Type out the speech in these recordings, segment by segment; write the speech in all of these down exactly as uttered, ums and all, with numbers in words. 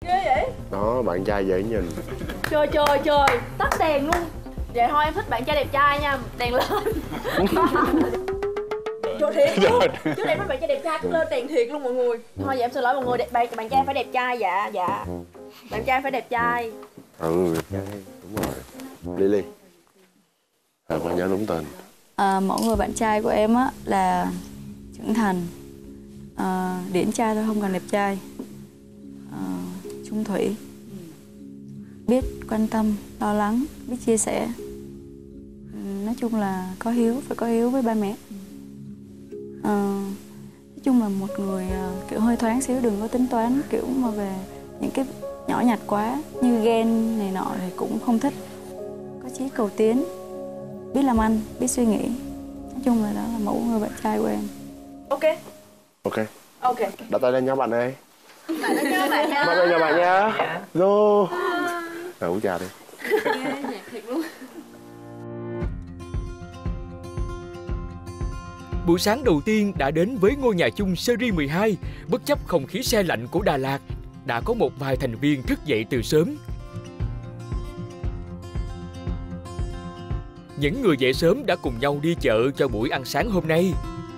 Ghê vậy? Đó, bạn trai dễ nhìn. Trời trời trời, tắt đèn luôn. Vậy thôi em thích bạn trai đẹp trai nha, đèn lên. Trời thiệt luôn. Chứ em thích bạn trai đẹp trai cứ lên đèn thiệt luôn mọi người. Thôi vậy em xin lỗi mọi người, đẹp bạn bạn trai phải đẹp trai, dạ dạ. Bạn trai phải đẹp trai. Ừ, đẹp trai, đúng rồi. Lily. À, bạn nhớ đúng tên. À, mẫu người bạn trai của em á là trưởng thành, à, điển trai thôi không cần đẹp trai, à, trung thủy, biết quan tâm, lo lắng, biết chia sẻ. Nói chung là có hiếu, phải có hiếu với ba mẹ. À, nói chung là một người uh, kiểu hơi thoáng xíu, đừng có tính toán kiểu mà về những cái nhỏ nhặt quá như ghen này nọ thì cũng không thích. Có chí cầu tiến, biết làm ăn, biết suy nghĩ. Nói chung là đó là mẫu người bạn trai của em. Ok. Ok. Ok. Đặt tay lên nhau bạn ơi. Bạn lên nhau bạn nha. Bắt tay nhau bạn nha. Vô. Rồi uống trà đi. Nhạc thiệt luôn. Buổi sáng đầu tiên đã đến với ngôi nhà chung series mười hai. Bất chấp không khí se lạnh của Đà Lạt, đã có một vài thành viên thức dậy từ sớm. Những người dậy sớm đã cùng nhau đi chợ cho buổi ăn sáng hôm nay.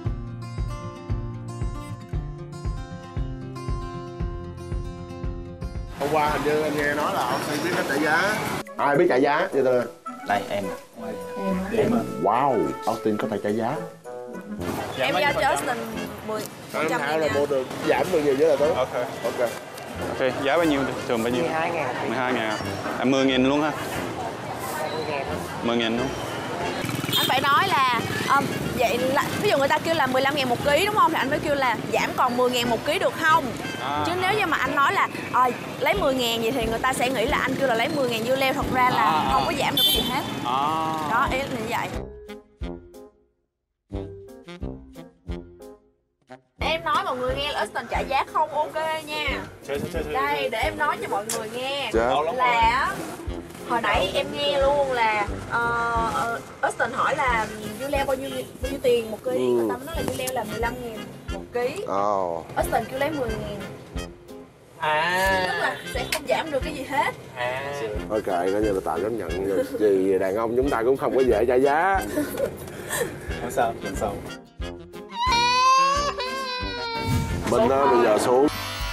Hôm qua hình như anh nghe nói là ông biết cách trả giá. Ai biết trả giá? Vậy tôi... Đây em. Em. Wow, Austin có thể trả giá. Em giao cho Austin mười phần trăm là mua được giảm mười nghìn với là tốt. Ok. Ok. Ok, giá bao nhiêu? Thường bao nhiêu? mười hai ngàn. mười hai ngàn. Em mười nghìn luôn ha? mười nghìn luôn. Anh phải nói là um, vậy là, ví dụ người ta kêu là mười lăm ngàn một ký đúng không? Thì anh phải kêu là giảm còn mười ngàn một ký được không? À. Chứ nếu như mà anh nói là à, lấy mười ngàn vậy thì người ta sẽ nghĩ là anh kêu là lấy mười ngàn dưa leo. Thật ra là à, không có giảm được cái gì hết. À. Đó, ý là như vậy. Em nói mọi người nghe là Austin trả giá không ok nha. Đây, để em nói cho mọi người nghe. Là hồi nãy em nghe luôn là uh, Austin hỏi là dưa leo bao nhiêu bao nhiêu tiền một ký, ừ. Người ta mới nói là dưa leo là mười lăm ngàn một ký. Oh. Austin kêu lấy mười ngàn. À. Tức là sẽ không giảm được cái gì hết. À. Ok, coi như là tạm chấp nhận. Vì đàn ông chúng ta cũng không có dễ trả giá. Không sao, không sao. Mình đó, bây giờ xuống.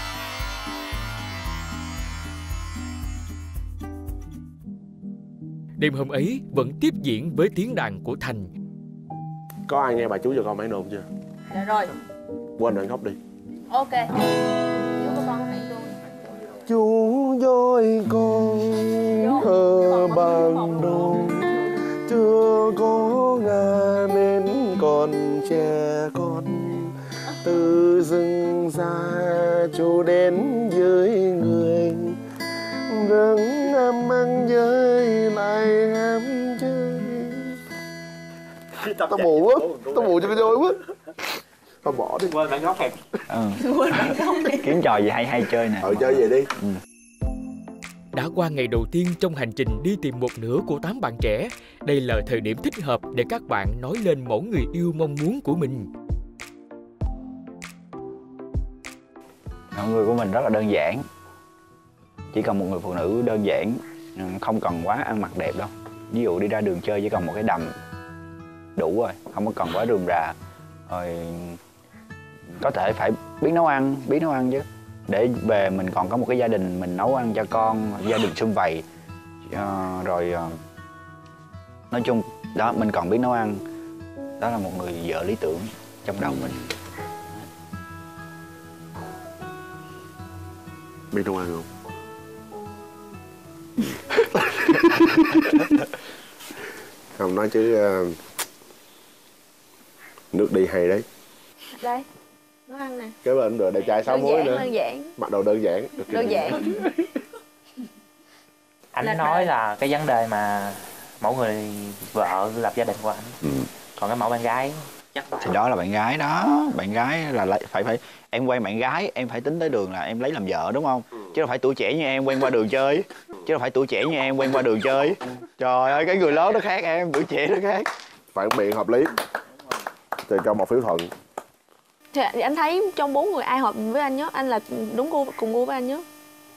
Đêm hôm ấy vẫn tiếp diễn với tiếng đàn của Thành. Có ai nghe bà chú cho con mấy nôn chưa? Dạ rồi. Quên đoạn khóc đi. Ok. Chú của con hãy luôn. Chú dối con thơ bằng đôi, chưa có ngà nên còn trẻ con. Từ rừng ra chú đến dưới người, rừng em ăn chơi lại em chơi. Tao buồn quá, tao buồn cho cái vui quá. Tao bỏ đi. Quên bạn góc hẹp. Ừ. Quên bạn góc đi. Kiếm trò gì hay hay chơi nè. Ừ, chơi về đi. Ừ. Đã qua ngày đầu tiên trong hành trình đi tìm một nửa của tám bạn trẻ. Đây là thời điểm thích hợp để các bạn nói lên mẫu người yêu mong muốn của mình. Mọi người của mình rất là đơn giản. Chỉ cần một người phụ nữ đơn giản, không cần quá ăn mặc đẹp đâu. Ví dụ đi ra đường chơi chỉ cần một cái đầm đủ rồi, không có cần quá rườm rà. Rồi có thể phải biết nấu ăn, biết nấu ăn chứ. Để về mình còn có một cái gia đình, mình nấu ăn cho con, gia đình sum vầy. À, rồi nói chung đó, mình còn biết nấu ăn. Đó là một người vợ lý tưởng trong đầu mình. Biết nấu ăn không? Không nói chứ uh, nước đi hay đấy. Đây, nấu ăn nè. Cái bên được đẹp trai sáu muối nữa. Đơn giản. Mặc đồ đơn giản. Đơn giản. Anh Lạch nói là cái vấn đề mà mẫu người vợ lập gia đình của anh. Ừ. Còn cái mẫu bạn gái chắc thì đó là bạn gái đó. Bạn gái là phải phải em quen bạn gái em phải tính tới đường là em lấy làm vợ đúng không? Chứ đâu phải tuổi trẻ như em quen qua đường chơi. Chứ đâu phải tuổi trẻ như em quen qua đường chơi. Trời ơi, cái người lớn nó khác em, tuổi trẻ nó khác. Phản biện hợp lý. Thì cho một phiếu thuận. Thì anh thấy trong bốn người ai hợp với anh nhất? Anh là đúng gu cùng gu với anh nhất?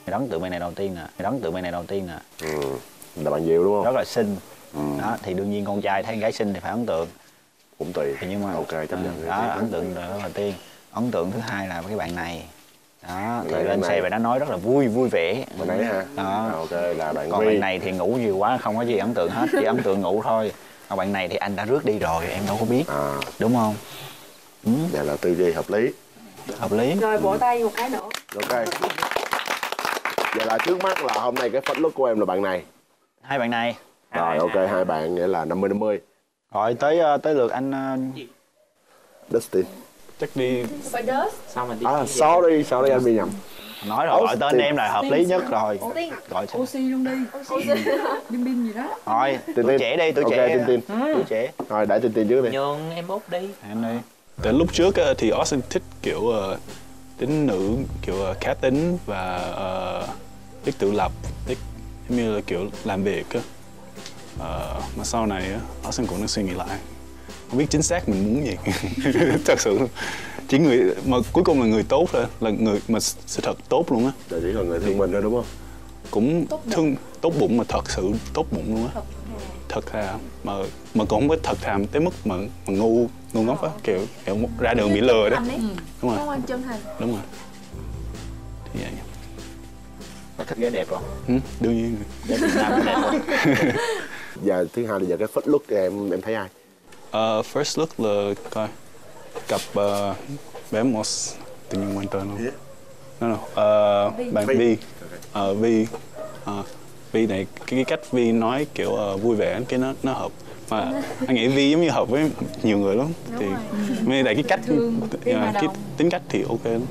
Thì ấn tượng bạn này đầu tiên nè, thì ấn tượng bạn này đầu tiên nè. Ừ. Là bạn Diệu đúng không? Rất là xinh. Ừ. Đó, thì đương nhiên con trai thấy con gái xinh thì phải ấn tượng. Cũng tùy. Thì nhưng mà ok chấp nhận. đó, ấn tượng là đầu tiên. Ấn tượng thứ hai là cái bạn này. Đó, Bạn rồi lên này. xe và nó nói rất là vui vui vẻ. Bạn ấy ha. Đó. À, ok là bạn Còn Vi. bạn này thì ngủ nhiều quá không có gì ấn tượng hết, chỉ ấn tượng ngủ thôi. Còn bạn này thì anh đã rước đi rồi em đâu có biết. À. Đúng không? Ừ. Vậy là tư duy hợp lý. Hợp lý. Rồi vỗ tay một cái nữa. Ok. Vậy là trước mắt là hôm nay cái first look của em là bạn này. Hai bạn này. Rồi ok, hai bạn nghĩa là năm mươi năm mươi. Rồi tới tới lượt anh uh... Dustin. Chắc đi. Phải đớt. Sao mình đi? À, sorry, sorry anh bị nhầm. Nói rồi, gọi tên em là hợp lý nhất rồi. Tiên. Gọi Oxy luôn đi. Oxy. Pin pin gì đó. Rồi, Tin tuổi tin. trẻ đi, tuổi Ok, trẻ. tin tin. Tuổi trẻ. Rồi để tin tin trước đi. Nhường em Út đi. Em đi. Từ lúc trước á, thì Austin thích kiểu uh, tính nữ, kiểu uh, cá tính và uh, biết tự lập, biết giống như là kiểu làm việc á. Uh, mà sau này á, Austin cũng đang suy nghĩ lại, không biết chính xác mình muốn gì. Thật sự chỉ người mà cuối cùng là người tốt thôi, là người mà sự thật tốt luôn á. Để chỉ là người thương mình thôi đúng không? Cũng thương tốt bụng mà thật sự tốt bụng luôn á. Thật thà mà mà cũng không có thật thà tới mức mà mà ngu ngu ngốc á, kiểu kiểu ra đường bị lừa đó. Đúng rồi. Không anh chân thành. Đúng rồi. Thì vậy. Có thích gái đẹp không? Ừ, đương nhiên rồi. Gái Việt Nam đẹp không? Giờ thứ hai là giờ cái first look thì em em thấy ai? Uh, first look là coi cặp uh, bé Moss, tự nhiên quên tên luôn. Yeah. No, no. Uh, bạn Vi. Uh, Vi. Uh, Vi này cái, cái cách Vi nói kiểu uh, vui vẻ cái nó nó hợp. Mà anh nghĩ Vi giống như hợp với nhiều người lắm. Đúng thì vì tại cái cách Thương, uh, cái tính cách thì ok lắm.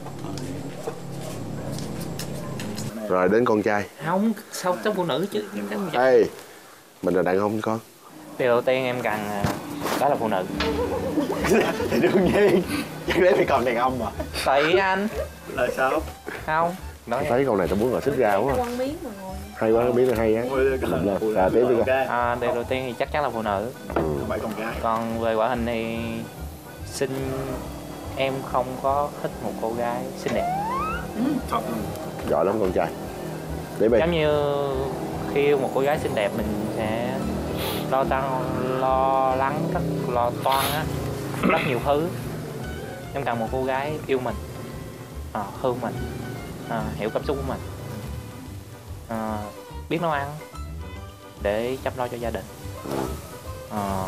Rồi đến con trai. Không, sao trong phụ nữ chứ. Ê, mình là đàn ông chứ con. Điều đầu tiên em cần đó là phụ nữ. Thì đương nhiên, chắc đấy phải còn đàn ông mà. Tại anh. Là sao? Không. Nói Thấy câu này tao muốn ngồi xích ra quá. Quăng miếng mà ngồi. Hay quá, miếng là hay á. Làm lên, ra tiếp đi coi. À, điều đầu tiên thì chắc chắn là phụ nữ. Không phải con gái. Còn về ngoại hình thì xinh, em không có thích một cô gái xinh đẹp. Thật. Giỏi lắm con trai. Để bây. Giống như khi yêu một cô gái xinh đẹp mình sẽ lo tăng lo lắng rất lo toan á, rất nhiều thứ. Em cần một cô gái yêu mình, à, thương mình, à, hiểu cảm xúc của mình, à, biết nấu ăn để chăm lo cho gia đình, à,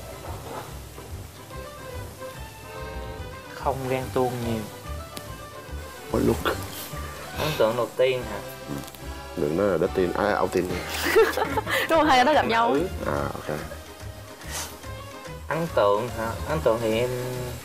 không ghen tuông nhiều. First look. Ấn tượng đầu tiên hả? Đừng nói là Dustin, à Austin. Đúng rồi, hai nó gặp nhau. À ok. Ấn tượng hả? Ấn tượng thì em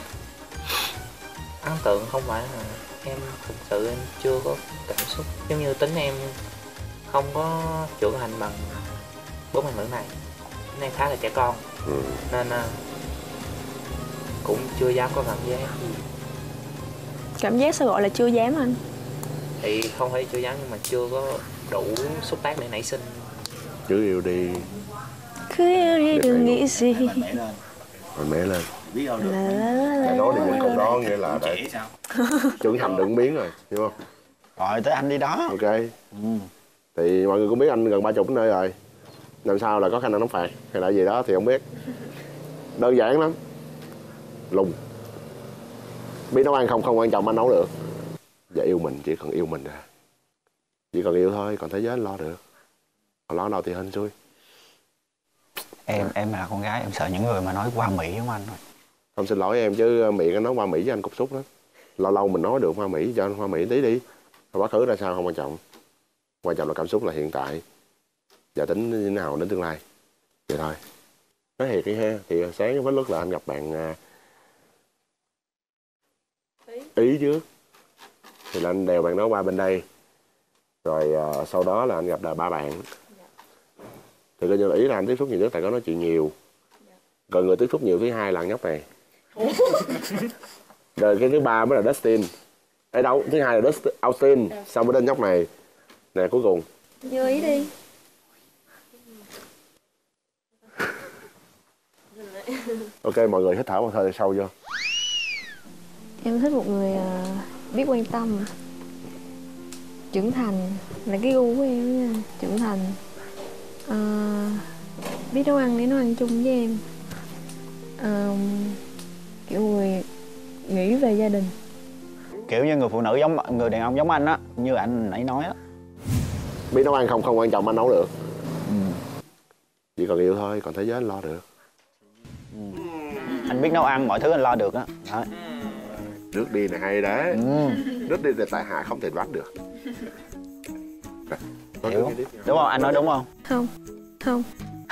ấn tượng không phải là em thực sự em chưa có cảm xúc, giống như tính em không có trưởng thành bằng bốn bạn nữ này, tính em khá là trẻ con. Ừ. Nên uh, cũng chưa dám có cảm giác gì. Cảm giác sao gọi là chưa dám anh? Thì không phải chưa dám nhưng mà chưa có đủ xúc tác để nảy sinh. Chứ yêu đi. Cứ yêu đi đừng nghĩ gì. Rồi mẹ lên. Biết đâu được. Mẹ nói thì những câu đó nghĩa là đã trưởng thành đựng miếng rồi, hiểu không? Rồi tới anh đi đó. Ok. Ừ. Thì mọi người cũng biết anh gần ba chục nơi rồi. Làm sao là có khả năng đóng phạt hay là gì đó thì không biết. Đơn giản lắm. Lùng. Biết nấu ăn không không quan trọng, anh nấu được. Và yêu mình chỉ cần yêu mình ra. Chỉ cần yêu thôi, còn thế giới anh lo được. Còn lo đâu thì hên xui. Em em là con gái em sợ những người mà nói qua Mỹ giống anh thôi. Không, xin lỗi em chứ miệng anh nói qua Mỹ với anh cục xúc lắm. Lâu lâu mình nói được qua Mỹ cho anh qua Mỹ tí đi. Quá khứ ra sao không quan trọng. Quan trọng là cảm xúc là hiện tại. Và tính như thế nào đến tương lai. Vậy thôi. Nói thiệt đi ha, thì sáng với lúc là anh gặp bạn Ý trước. Thì là anh đèo bạn đó qua bên đây. Rồi uh, sau đó là anh gặp là ba bạn. Thì coi như là Ý là anh tiếp xúc nhiều nhất tại có nói chuyện nhiều. Rồi người tiếp xúc nhiều thứ hai là nhóc này. Rồi cái thứ ba mới là Dustin. Ở đâu? Thứ hai là Dustin, Austin. Xong mới đến nhóc này. Nè cuối cùng. Như Ý đi. Ok, mọi người hít thở một hơi sâu vô. Em thích một người uh, biết quan tâm. Trưởng thành là cái gu của em nha. Trưởng thành, à, biết nấu ăn để nấu ăn chung với em, à, kiểu người nghĩ về gia đình. Kiểu như người phụ nữ giống người đàn ông giống anh á, như anh nãy nói á. Biết nấu ăn không không quan trọng, anh nấu được. Ừ. Chỉ cần yêu thôi, còn thế giới anh lo được. Ừ. Anh biết nấu ăn, mọi thứ anh lo được á. Đó. Nước đi này hay đấy. Ừ. Nước đi là tại Hạ không thể đoán được. Hiểu. Đúng không? Anh nói đúng không? Không. Không.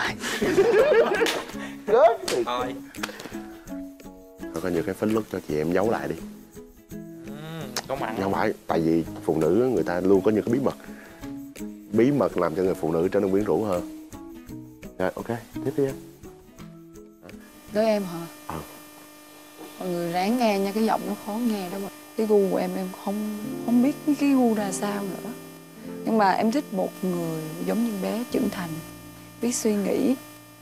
Gớm thì thôi. Thôi có nhiều cái phấn lúc cho chị em giấu lại đi. Có mặn. Không phải, tại vì phụ nữ người ta luôn có những cái bí mật. Bí mật làm cho người phụ nữ trở nên quyến rũ hơn. Rồi, ok, tiếp đi em. Tới em hả? Ờ. Mọi người ráng nghe nha, cái giọng nó khó nghe đó mà. Cái gu của em em không không biết cái gu ra sao nữa. Nhưng mà em thích một người giống như bé trưởng thành, biết suy nghĩ,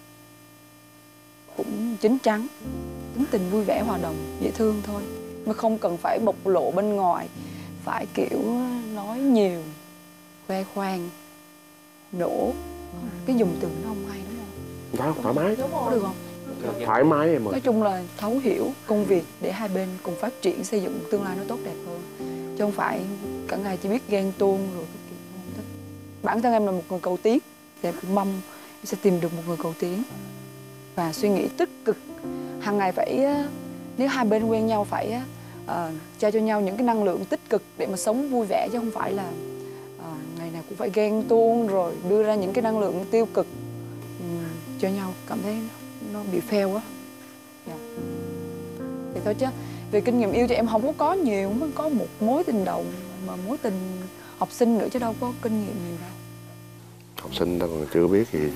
cũng chín chắn, tính tình vui vẻ, hòa đồng, dễ thương thôi. Mà không cần phải bộc lộ bên ngoài, phải kiểu nói nhiều, khoe khoang, nổ. Cái dùng từ nó không hay đúng không? Đó, thoải mái. Đúng rồi. Được không? Thoải mái em ơi. Nói chung là thấu hiểu công việc để hai bên cùng phát triển, xây dựng tương lai nó tốt đẹp hơn. Chứ không phải cả ngày chỉ biết ghen tuông rồi cái kiểu không thích. Bản thân em là một người cầu tiến, thì em cũng mong em sẽ tìm được một người cầu tiến và suy nghĩ tích cực. Hàng ngày phải, nếu hai bên quen nhau phải uh, trao cho nhau những cái năng lượng tích cực để mà sống vui vẻ, chứ không phải là uh, ngày nào cũng phải ghen tuông rồi đưa ra những cái năng lượng tiêu cực um, cho nhau, cảm thấy nó bị fail quá. Yeah. Thì thôi chứ về kinh nghiệm yêu thì em không có có nhiều, mới có một mối tình đầu mà mối tình học sinh nữa chứ đâu có kinh nghiệm nhiều đâu. Học sinh tao còn chưa biết gì.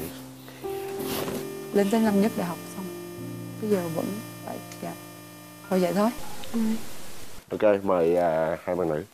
Lên tới năm nhất đại học xong bây giờ vẫn phải dạ. Thôi vậy thôi. Ừ. Ok, mời uh, hai bạn nữ.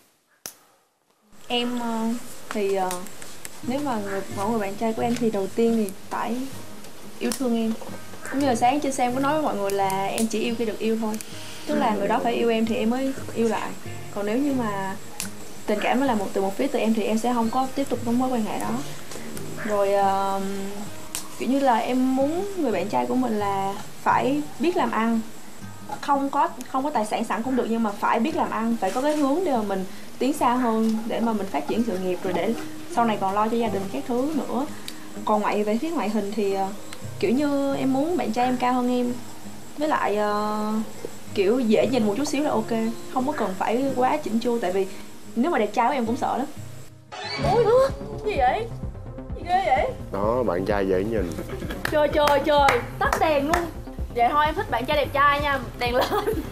Em uh, thì uh, nếu mà người, mẫu người bạn trai của em thì đầu tiên thì phải yêu thương em. Cũng như là sáng trên xe em có nói với mọi người là em chỉ yêu khi được yêu thôi. Tức là người đó phải yêu em thì em mới yêu lại. Còn nếu như mà tình cảm nó là một từ một phía từ em thì em sẽ không có tiếp tục trong mối quan hệ đó. Rồi uh, kiểu như là em muốn người bạn trai của mình là phải biết làm ăn. Không có không có tài sản sẵn cũng được, nhưng mà phải biết làm ăn, phải có cái hướng để mà mình tiến xa hơn, để mà mình phát triển sự nghiệp, rồi để sau này còn lo cho gia đình các thứ nữa. Còn ngoại về phía ngoại hình thì uh, kiểu như em muốn bạn trai em cao hơn em, với lại uh, kiểu dễ nhìn một chút xíu là ok, không có cần phải quá chỉnh chu, tại vì nếu mà đẹp trai em cũng sợ lắm. Ôi ơ, gì vậy? Gì ghê vậy? Đó, bạn trai dễ nhìn. Trời trời trời, tắt đèn luôn. Vậy thôi em thích bạn trai đẹp trai nha, đèn lên.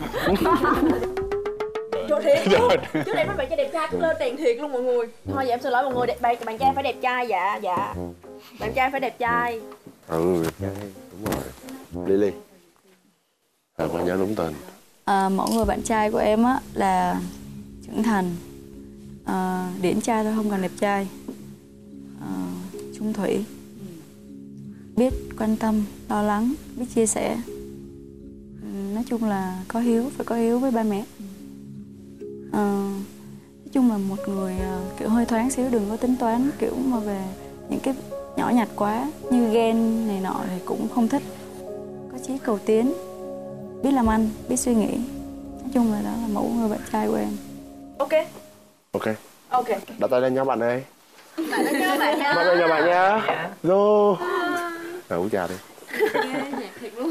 Trời thiệt luôn. Chứ em thích bạn trai đẹp trai cũng lên đèn thiệt luôn mọi người. Thôi vậy em xin lỗi mọi người, đẹp, bạn, bạn trai phải đẹp trai, dạ dạ. Bạn trai phải đẹp trai. Ừ, đẹp trai, đúng rồi. Lily. À, bạn nhớ đúng tên. À, mẫu người bạn trai của em á là trưởng thành, à, điển trai thôi, không cần đẹp trai, à, trung thủy, biết quan tâm, lo lắng, biết chia sẻ. Nói chung là có hiếu, phải có hiếu với ba mẹ. À, nói chung là một người uh, kiểu hơi thoáng xíu, đừng có tính toán kiểu mà về những cái nhỏ nhặt quá như ghen này nọ thì cũng không thích. Có chí cầu tiến, biết làm ăn, biết suy nghĩ. Nói chung là đó là mẫu người bạn trai của em. Ok. Ok. Ok. Đặt tay lên nhau bạn ơi. Bạn lên nhau bạn nha. Bắt tay nhau bạn nha. Vô. Rồi uống trà đi. Nhạc thiệt luôn.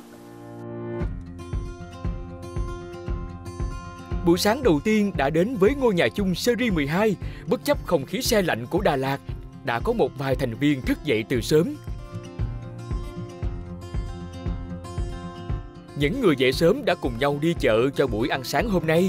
Buổi sáng đầu tiên đã đến với ngôi nhà chung series mười hai. Bất chấp không khí se lạnh của Đà Lạt, đã có một vài thành viên thức dậy từ sớm. Những người dậy sớm đã cùng nhau đi chợ cho buổi ăn sáng hôm nay.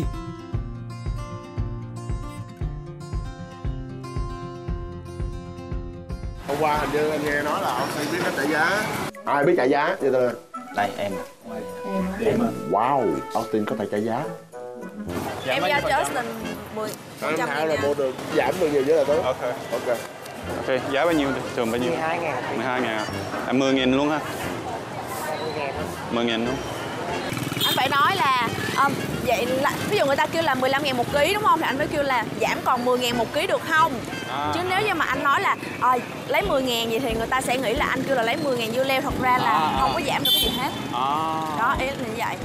Hôm qua hình như anh nghe nói là ông biết cách trả giá. Ai biết trả giá? Vậy tôi... Đây em. Em. Wow, Austin có thể trả giá. Em giao cho Austin mười phần trăm là mua được giảm được nhiều với là tốt. Ok. Ok. Ok, giá bao nhiêu? Thường bao nhiêu? mười hai ngàn. mười hai ngàn. Em mười nghìn luôn ha? mười nghìn luôn. Anh phải nói là um, vậy là ví dụ người ta kêu là mười lăm ngàn một ký đúng không, thì anh mới kêu là giảm còn mười ngàn một ký được không. À. Chứ nếu như mà anh nói là à, lấy mười ngàn vậy thì người ta sẽ nghĩ là anh kêu là lấy mười ngàn dưa leo, thật ra là à, không có giảm được cái gì hết. À. Đó, ý là như vậy.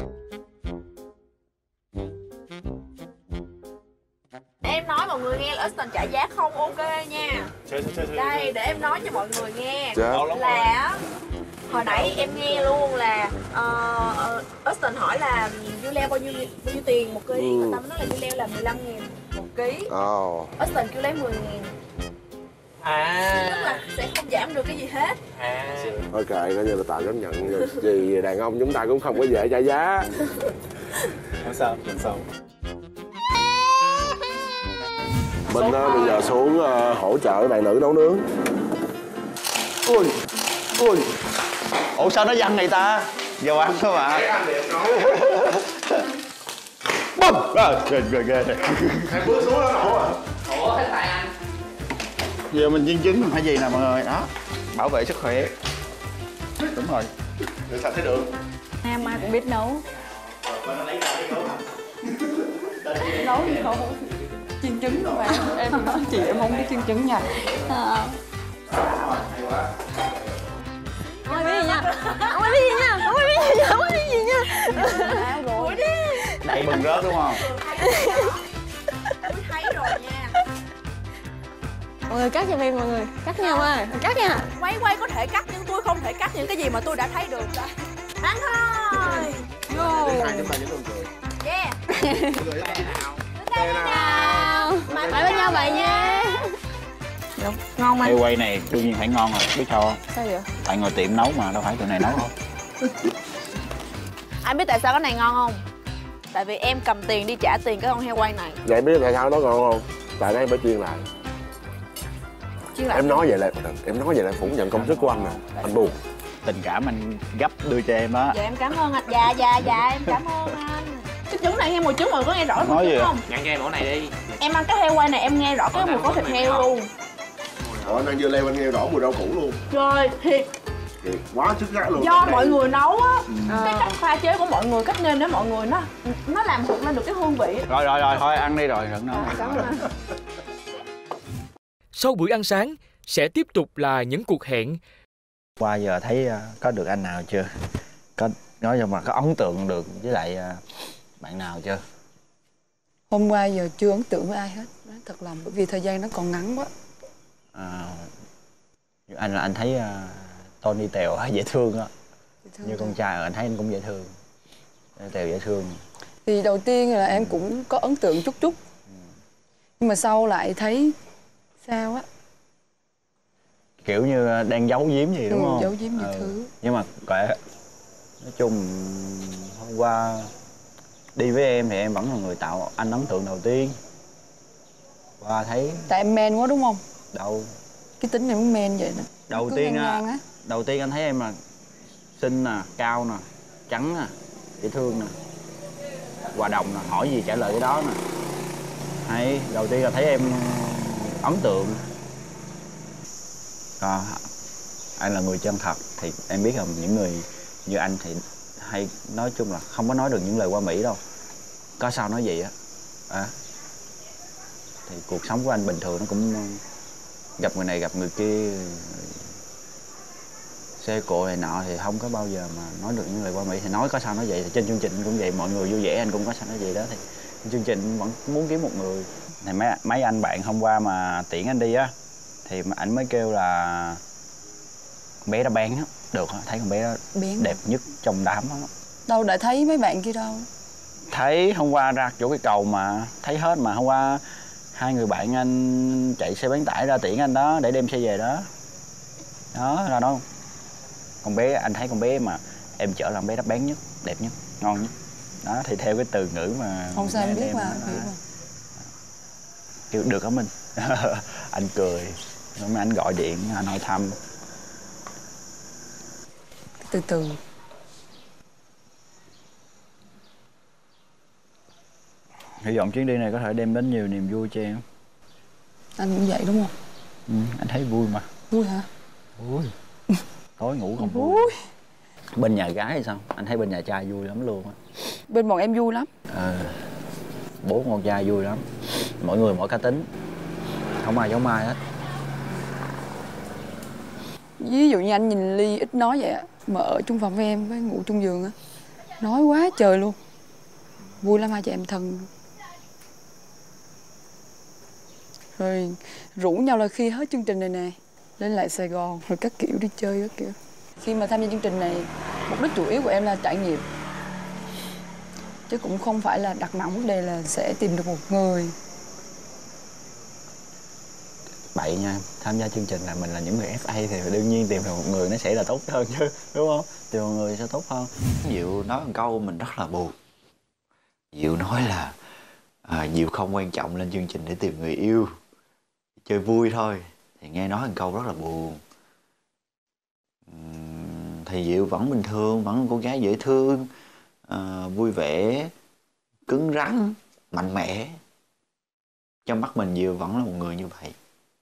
Em nói mọi người nghe là Austin trả giá không ok nha. Đây, để em nói cho mọi người nghe là hồi nãy em nghe luôn là uh, Austin hỏi là dưa leo bao nhiêu bao nhiêu tiền một ký, ừ. người ta mới nói là dưa leo là mười lăm ngàn một ký. Oh. Austin kêu lấy mười ngàn. À. Tức là sẽ không giảm được cái gì hết. À. Ok, coi như là tạm chấp nhận vì đàn ông chúng ta cũng không có dễ trả giá. Không sao, không sao. Mình uh, bây giờ xuống uh, hỗ trợ bạn nữ nấu nướng. Ui, ui. Ủa sao nó văng này ta? Dầu ăn thôi mà. Bum! À, ghê ghê ghê. Hai bước xuống nó nổ à? Ủa, thế tại anh? Giờ mình chiên trứng mình phải gì nè mọi người, đó. Bảo vệ sức khỏe. Đúng rồi. Để sao thấy được? Em ai cũng biết nấu. Nấu thì không. Chiên trứng thôi mà. Em nói chị em không biết chiên trứng nha. À. Không ai biết gì nha. Không ai biết gì nha. Không ai biết gì nha. Không ai biết gì nha. Rồi đi. Đầy bừng rớt đúng không? Tôi thấy rồi nha. Mọi người cắt cho em mọi người. Cắt nha ơi. Cắt nha. Quay quay có thể cắt nhưng tôi không thể cắt những cái gì mà tôi đã thấy được. Ăn thôi. Go. Yeah. Nào. Mày bên nhau vậy nha. Được, ngon mà. Heo quay này đương nhiên phải ngon rồi, biết sao không? Sao vậy? Tại ngồi tiệm nấu mà, đâu phải tụi này nấu không? Anh biết tại sao cái này ngon không? Tại vì em cầm tiền đi trả tiền cái con heo quay này. Vậy biết tại sao nó ngon không? Tại đây phải chiên lại. Chiên lại. Em nói vậy là em nói vậy là phủ nhận công sức của anh nè. Anh buồn. Tình cảm anh gấp đưa cho em đó. Dạ em cảm ơn anh. Dạ dạ dạ em cảm ơn anh. Cái trứng này nghe mùi trứng rồi, có nghe rõ mùi trứng không? Nhận cho em mẫu này đi. Em ăn cái heo quay này em nghe rõ cái mùi có thịt heo luôn. Ủa anh ăn dưa leo anh nghe rõ mùi rau củ luôn. Rồi thiệt. Thiệt quá sức gác luôn. Do mọi người nấu á, ừ. cái cách pha chế của mọi người, cách nêm để mọi người nó nó làm hụt lên được cái hương vị. Rồi rồi rồi thôi ăn đi rồi đừng nói. À, cảm ơn anh. Sau buổi ăn sáng sẽ tiếp tục là những cuộc hẹn. Qua giờ thấy có được anh nào chưa? Có nói cho mà có ấn tượng được với lại bạn nào chưa? Hôm qua giờ chưa ấn tượng với ai hết, nói thật lòng, bởi vì thời gian nó còn ngắn quá. À, anh là anh thấy uh, Tony Tèo dễ thương á, như con trai anh thấy anh cũng dễ thương. Tèo dễ thương. Thì đầu tiên là em cũng có ấn tượng chút chút, ừ. nhưng mà sau lại thấy sao á, kiểu như đang giấu giếm gì đúng ừ, không? Giấu giếm nhiều ừ. thứ. Nhưng mà kệ, nói chung hôm qua đi với em thì em vẫn là người tạo anh ấn tượng đầu tiên. Qua thấy tại em men quá đúng không? Đâu, cái tính này mới men vậy nè. Đầu Cứ tiên á, đầu tiên anh thấy em là xinh nè, cao nè, trắng nè, dễ thương nè, hòa đồng nè, hỏi gì trả lời cái đó nè. Hay, đầu tiên là thấy em ấn tượng. Còn anh là người chân thật thì em biết là những người như anh thì hay nói chung là không có nói được những lời qua mỹ đâu. Có sao nói vậy á. À, thì cuộc sống của anh bình thường nó cũng gặp người này gặp người kia, xe cộ này nọ thì không có bao giờ mà nói được những lời qua mỹ. Thì nói có sao nói vậy, thì trên chương trình cũng vậy, mọi người vui vẻ anh cũng có sao nói vậy đó. Thì chương trình vẫn muốn kiếm một người. Thì mấy mấy anh bạn hôm qua mà tiễn anh đi á thì anh mới kêu là con bé đó bán á, được á, thấy con bé đó Biến. đẹp nhất trong đám đó. Đâu đã thấy mấy bạn kia đâu. Thấy hôm qua ra chỗ cái cầu mà thấy hết mà. Hôm qua hai người bạn anh chạy xe bán tải ra tiễn anh đó để đem xe về đó. Đó là đâu. Con bé anh thấy con bé mà em chở là con bé đó bán nhất, đẹp nhất, ngon nhất. Đó thì theo cái từ ngữ mà không sao em biết mà, hiểu mà. Kêu được hả Minh? Anh cười. Rồi anh gọi điện anh hỏi thăm. Từ từ. Hy vọng chuyến đi này có thể đem đến nhiều niềm vui cho em. Anh cũng vậy đúng không? Ừ, anh thấy vui mà. Vui hả? Vui. Tối ngủ không vui. vui. Bên nhà gái thì sao? Anh thấy bên nhà trai vui lắm luôn á. Bên bọn em vui lắm. Ờ, bố con trai vui lắm. Mỗi người mỗi cá tính, không ai giống ai hết. Ví dụ như anh nhìn Ly ít nói vậy á, mà ở chung phòng với em, với ngủ chung giường á, nói quá trời luôn. Vui lắm, hai chị em thân. Rồi rủ nhau là khi hết chương trình này nè, lên lại Sài Gòn rồi các kiểu đi chơi các kiểu. Khi mà tham gia chương trình này, mục đích chủ yếu của em là trải nghiệm, chứ cũng không phải là đặt nặng vấn đề là sẽ tìm được một người. Bậy nha, tham gia chương trình là mình là những người ép a thì đương nhiên tìm được một người nó sẽ là tốt hơn chứ, đúng không? Tìm một người sẽ tốt hơn. Diệu nói một câu mình rất là buồn. Diệu nói là à, Diệu không quan trọng lên chương trình để tìm người yêu, chơi vui thôi. Thì nghe nói một câu rất là buồn. Uhm, thì Diệu vẫn bình thường, vẫn là cô gái dễ thương, à, vui vẻ, cứng rắn, mạnh mẽ. Trong mắt mình Diệu vẫn là một người như vậy.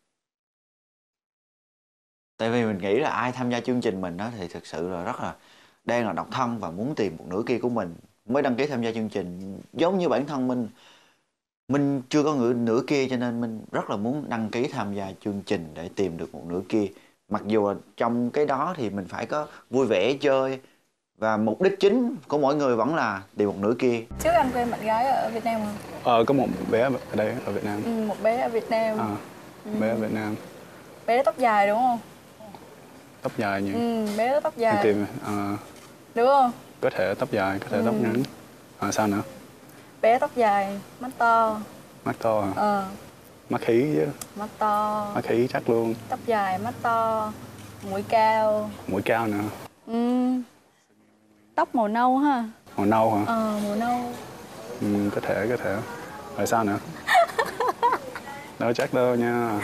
Tại vì mình nghĩ là ai tham gia chương trình mình đó thì thực sự là rất là đang là độc thân và muốn tìm một nửa kia của mình mới đăng ký tham gia chương trình. Giống như bản thân mình, mình chưa có nửa, nửa kia cho nên mình rất là muốn đăng ký tham gia chương trình để tìm được một nửa kia. Mặc dù là trong cái đó thì mình phải có vui vẻ chơi và mục đích chính của mỗi người vẫn là tìm một nửa kia. Trước anh quen bạn gái ở Việt Nam không? Ờ, có một bé ở đây, ở Việt Nam. Ừ, một bé ở Việt Nam. À, ừ. Bé ở Việt Nam. Bé đó tóc dài đúng không? Tóc dài nhỉ? Ừ, bé đó tóc dài. Em tìm, à, đúng không? có thể tóc dài, có thể ừ. tóc ngắn. À, sao nữa? Bé tóc dài, mắt to. Mắt to à? Ờ. Mắt khí chứ. Mắt to. Mắt khí chắc luôn. Tóc dài, mắt to, mũi cao. Mũi cao nữa. Ừ. Tóc màu nâu ha. Màu nâu hả? Ờ, màu nâu. Ừ, có thể, có thể. Rồi sao nữa? Đâu chắc đâu nha.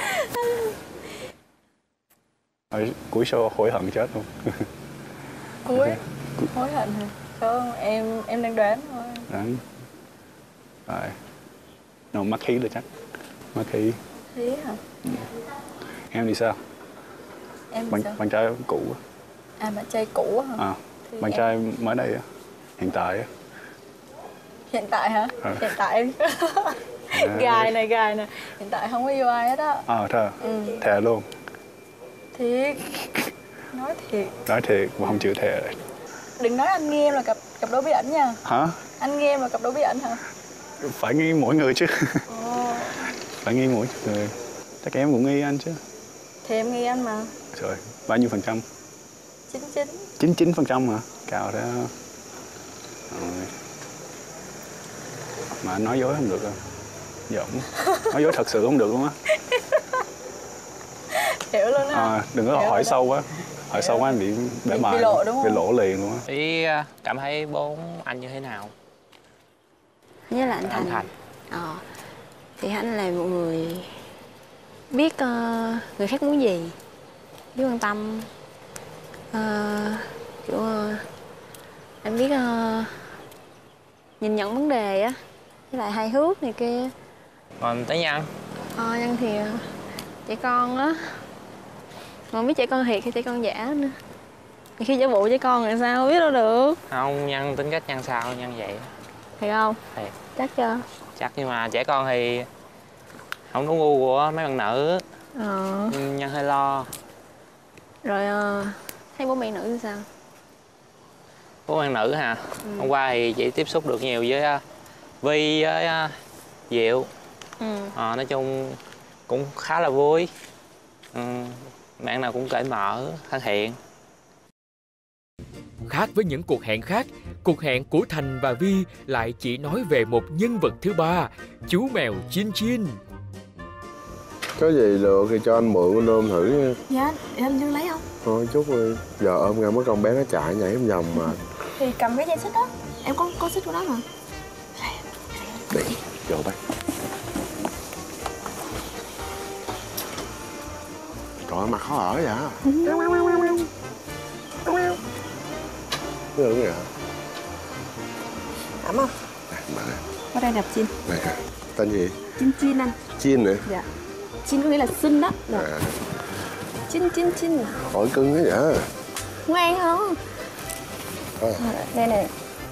Rồi cuối show hối hận chết luôn. Cuối? Hối hận hả? Không, em em đang đoán thôi. Đoán. Rồi. Nó mắt khí là chắc. Mắt khí. Khí hả? Ừ. Em thì sao? Em bạn, sao? Bạn trai cũ. À, bạn trai cũ hả? À, thì bạn em... trai mới đây á. Hiện tại á. Hiện tại hả? À. Hiện tại em... gài này, gài này. Hiện tại không có yêu ai hết á. À, thơ. Ừ. Thề luôn. Thiệt. Nói thiệt. Nói thiệt mà không chịu thề. Đừng nói anh nghe em là cặp cặp đôi bí ẩn nha. Hả? Anh nghe em là cặp đôi bí ẩn hả? Phải nghi mỗi người chứ. Ồ. Phải nghi mỗi người. Chắc em cũng nghi anh chứ. Thì em nghi anh mà. Trời, bao nhiêu phần trăm? chín chín. chín mươi chín phần trăm hả? Cao đó. Rồi. Mà anh nói dối không được đâu. Giỡn. Nói dối thật sự không được luôn á. Hiểu luôn á. À, đừng có Hiểu hỏi sâu quá. Hỏi sâu quá anh bị bể bài. Bị lộ đúng không? Bị lộ liền luôn á. Ý cảm thấy bố anh như thế nào? Nhất là anh Thành. Anh Thành. Ờ. Thì anh là một người biết uh, người khác muốn gì, biết quan tâm, uh, kiểu uh, anh biết uh, nhìn nhận vấn đề á, với lại hài hước này kia. Còn tới Nhân? Ờ, Nhân thì uh, trẻ con á, còn biết trẻ con thiệt hay trẻ con giả nữa. Thì khi giả bộ trẻ con thì sao biết đâu được. Không, Nhân tính cách Nhân sao, Nhân vậy. Thiệt không? Thiệt. Chắc chưa? Chắc, nhưng mà trẻ con thì không đúng gu của mấy bạn nữ. Ờ. Nhân hơi lo. Rồi uh, thấy bố mẹ nữ thì sao? Bố bạn nữ hả? Ừ. Hôm qua thì chị tiếp xúc được nhiều với uh, Vi với uh, Diệu. Ừ. À, nói chung cũng khá là vui. Ừ, bạn nào cũng cởi mở, thân thiện. Khác với những cuộc hẹn khác, cuộc hẹn của Thành và Vi lại chỉ nói về một nhân vật thứ ba, chú mèo Chin Chin. Có gì được thì cho anh mượn anh ôm thử nha. Dạ, để anh Dương lấy không? Thôi chút đi, giờ ôm ra mấy con bé nó chạy nhảy em vòng mà. Thì cầm cái dây xích đó, em có có xích của nó mà. Đi, vô bác. Trời ơi, mặt khó ở vậy. Cái gì vậy? Ẩm không? À, mà nè. Có đây đập Chin. Này hả? Tên gì? Chin Chin anh. Chin nữa? Dạ. Chin có nghĩa là xinh đó. À. Chin Chin Chin. Hỏi cưng cái vậy? Ngoan không? Có à? Đây này.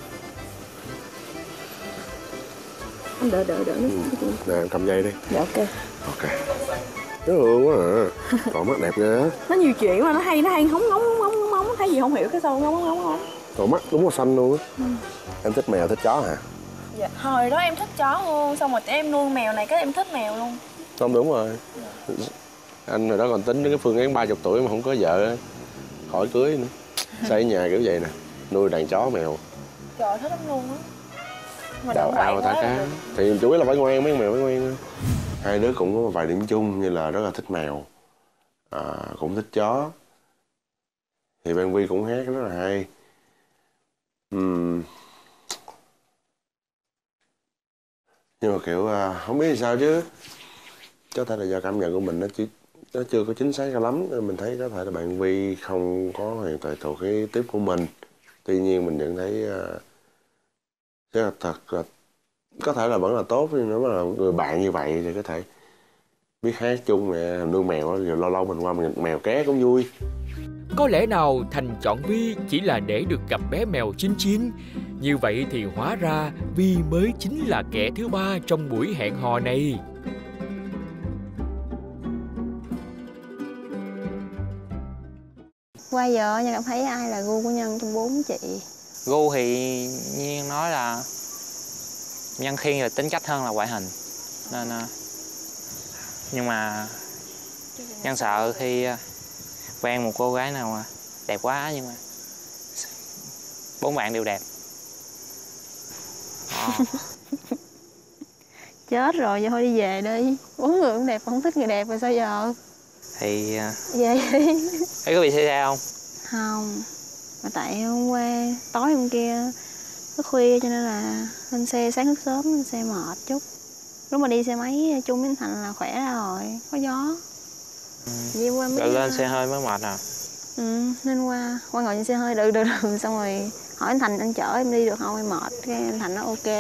Anh đợi đợi đợi. Ừ. Nè em cầm dây đi. Dạ ok. Ok. Nó hương quá à. Còn mắt đẹp ghê. Nó nhiều chuyện mà nó hay, nó hay hóng ngóng ngóng ngóng thấy gì không hiểu cái sao ngóng ngóng ngóng. Còn mắt đúng là xanh luôn á. Ừ. Em thích mèo thích chó hả? Dạ. Hồi đó em thích chó luôn, xong rồi em nuôi mèo này cái em thích mèo luôn. Không đúng rồi. Dạ. Anh hồi đó còn tính đến cái phương án ba mươi tuổi mà không có vợ, khỏi cưới nữa. Xây nhà kiểu vậy nè, nuôi đàn chó mèo. Trời thích lắm luôn á. Mà đào ao thả cá. Thì chủ yếu là phải ngoan, mấy con mèo phải ngoan. Hai đứa cũng có một vài điểm chung như là rất là thích mèo, à, cũng thích chó. Thì Ban Vi cũng hát rất là hay. Uhm. Nhưng mà kiểu à, không biết sao chứ, có thể là do cảm nhận của mình nó chỉ nó chưa có chính xác cho lắm, nên mình thấy có thể là bạn Vi không có hoàn toàn thuộc cái tiếp của mình. Tuy nhiên mình nhận thấy uh, rất là thật là có thể là vẫn là tốt, nhưng nếu mà là người bạn như vậy thì có thể biết hát chung nè, nuôi mèo rồi lâu lâu mình qua mình mèo ké cũng vui. Có lẽ nào Thành chọn Vi chỉ là để được gặp bé mèo Chín Chín? Như vậy thì hóa ra Vi mới chính là kẻ thứ ba trong buổi hẹn hò này. Qua giờ Nhân cảm thấy ai là gu của Nhân trong bốn chị? Gu thì Nhiên nói là Nhân Khiên là tính cách hơn là ngoại hình, nên nhưng mà Nhân sợ khi quen một cô gái nào mà đẹp quá, nhưng mà bốn bạn đều đẹp. À. Chết rồi, giờ thôi đi về đi. Bốn người cũng đẹp, không thích người đẹp rồi sao giờ? Thì về đi. Ấy có bị xảy ra không? Không, mà tại hôm qua tối hôm kia thức khuya cho nên là lên xe sáng thức sớm, lên xe mệt chút. Lúc mà đi xe máy chung với anh Thành là khỏe ra rồi, có gió. Ừ. Qua mới lên xe hơi mới mệt à? Ừ, nên qua qua ngồi trên xe hơi được được được xong rồi hỏi anh Thành anh chở em đi được không, em mệt. Cái anh Thành nói ok.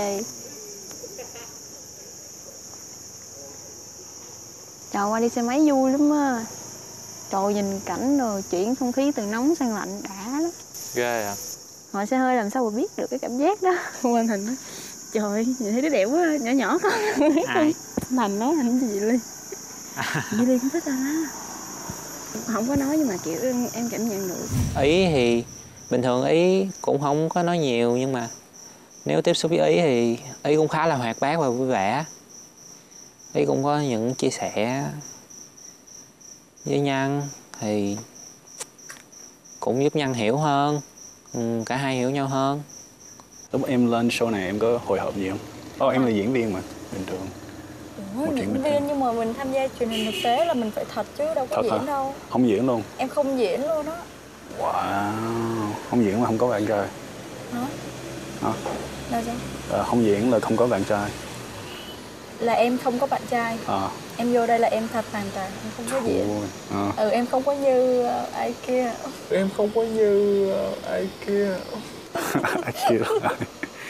Trời, qua đi xe máy vui lắm á. Trời, nhìn cảnh rồi chuyển không khí từ nóng sang lạnh đã lắm. Ghê à? Ngồi xe hơi làm sao mà biết được cái cảm giác đó. Anh Thành nói trời, nhìn thấy đứa đẹp quá, nhỏ nhỏ con. Ai? Thành nói anh gì Ly. Vậy Ly cũng thích anh á. Không có nói nhưng mà kiểu em, em cảm nhận được. Ý thì bình thường Ý cũng không có nói nhiều, nhưng mà nếu tiếp xúc với Ý thì Ý cũng khá là hoạt bát và vui vẻ. Ý cũng có những chia sẻ với Nhân thì cũng giúp Nhân hiểu hơn, cả hai hiểu nhau hơn. Lúc em lên show này em có hồi hộp gì không? Ồ, oh, em là diễn viên mà, bình thường. Ủa, diễn viên nhưng mà mình tham gia truyền hình thực tế là mình phải thật chứ đâu có thật diễn hả? Đâu. Không diễn luôn? Em không diễn luôn á. Wow, không diễn mà không có bạn trai. Hả? Hả? Là sao? À, không diễn là không có bạn trai. Là em không có bạn trai. À. Em vô đây là em thật hoàn toàn, em không có diễn. À. Ừ, em không có như uh, ai kia. Em không có như uh, ai kia. Ai kia là ai?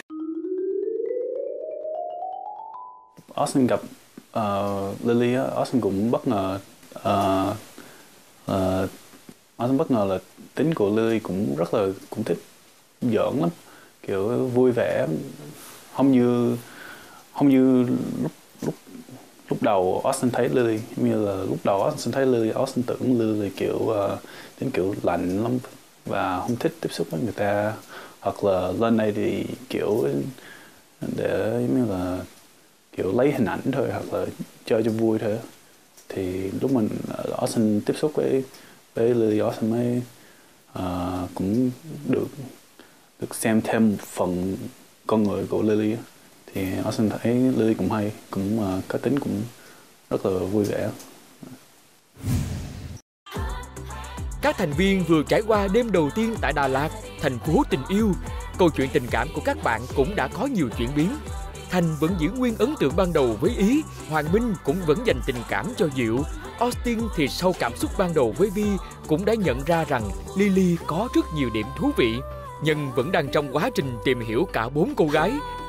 Austin gặp uh, Lily á, Austin cũng bất ngờ. Uh, uh, Austin bất ngờ là tính của Lily cũng rất là cũng thích giỡn lắm, kiểu vui vẻ, không như không như lúc lúc lúc đầu Austin thấy Lily, như là lúc đầu Austin thấy Lily, Austin tưởng Lily kiểu uh, tính kiểu lạnh lắm và không thích tiếp xúc với người ta, hoặc là lên đây thì kiểu để giống như là kiểu lấy hình ảnh thôi, hoặc là chơi cho vui thôi. Thì lúc mình Austin tiếp xúc với với Lily, Austin mới uh, cũng được được xem thêm một phần con người của Lily. Thì Austin thấy Lily cũng hay, cũng uh, cá tính cũng rất là vui vẻ. Các thành viên vừa trải qua đêm đầu tiên tại Đà Lạt, thành phố tình yêu. Câu chuyện tình cảm của các bạn cũng đã có nhiều chuyển biến. Thành vẫn giữ nguyên ấn tượng ban đầu với Ý, Hoàng Minh cũng vẫn dành tình cảm cho Diệu. Austin thì sau cảm xúc ban đầu với Vi cũng đã nhận ra rằng Lily có rất nhiều điểm thú vị. Nhân vẫn đang trong quá trình tìm hiểu cả bốn cô gái